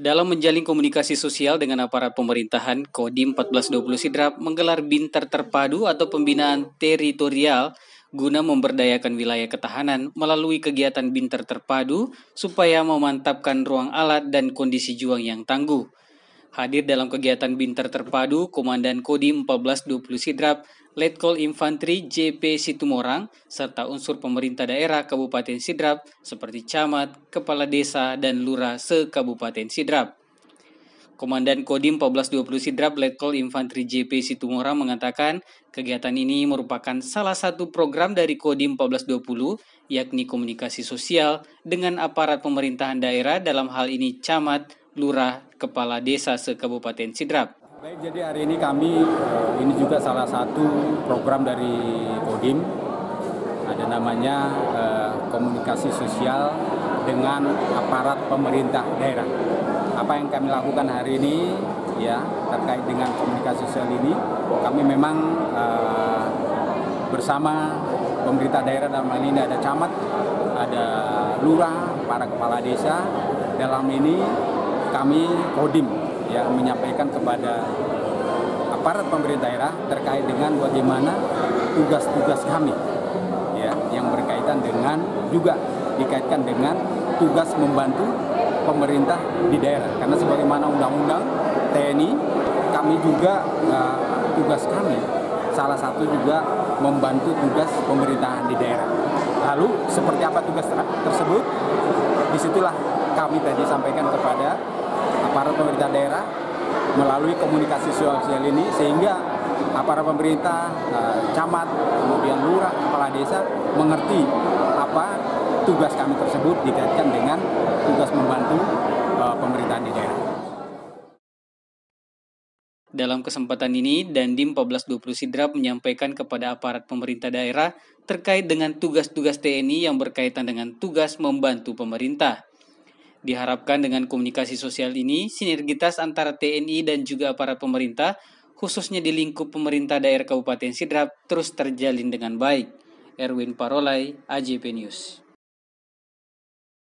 Dalam menjalin komunikasi sosial dengan aparat pemerintahan, Kodim 1420 Sidrap menggelar Bintar Terpadu atau pembinaan teritorial guna memberdayakan wilayah ketahanan melalui kegiatan Bintar Terpadu supaya memantapkan ruang alat dan kondisi juang yang tangguh. Hadir dalam kegiatan Bintar Terpadu, Komandan Kodim 1420 Sidrap, Letkol Infanteri JP Situmorang, serta unsur pemerintah daerah Kabupaten Sidrap seperti camat, kepala desa, dan lurah se-Kabupaten Sidrap. Komandan Kodim 1420 Sidrap, Letkol Infanteri JP Situmorang mengatakan kegiatan ini merupakan salah satu program dari Kodim 1420, yakni komunikasi sosial dengan aparat pemerintahan daerah dalam hal ini camat, lurah, kepala desa se-Kabupaten Sidrap. Baik, jadi hari ini kami ini juga salah satu program dari Kodim, ada namanya komunikasi sosial dengan aparat pemerintah daerah. Apa yang kami lakukan hari ini ya terkait dengan komunikasi sosial ini, kami memang bersama pemerintah daerah, dalam hal ini ada camat, ada lurah, para kepala desa. Dalam ini kami Kodim ya menyampaikan kepada aparat pemerintah daerah terkait dengan bagaimana tugas-tugas kami ya yang berkaitan dengan juga dikaitkan dengan tugas membantu pemerintah di daerah, karena sebagaimana undang-undang TNI kami juga tugas kami salah satu juga membantu tugas pemerintahan di daerah. Lalu seperti apa tugas tersebut? Disitulah kami tadi sampaikan kepada aparat pemerintah daerah melalui komunikasi sosial ini, sehingga aparat pemerintah, camat, kemudian lurah, kepala desa mengerti apa tugas kami tersebut dikaitkan dengan tugas membantu pemerintahan di daerah. Dalam kesempatan ini, Dandim 1420 Sidrap menyampaikan kepada aparat pemerintah daerah terkait dengan tugas-tugas TNI yang berkaitan dengan tugas membantu pemerintah. Diharapkan dengan komunikasi sosial ini, sinergitas antara TNI dan juga aparat pemerintah, khususnya di lingkup pemerintah daerah Kabupaten Sidrap, terus terjalin dengan baik. Erwin Parolai, AJP News.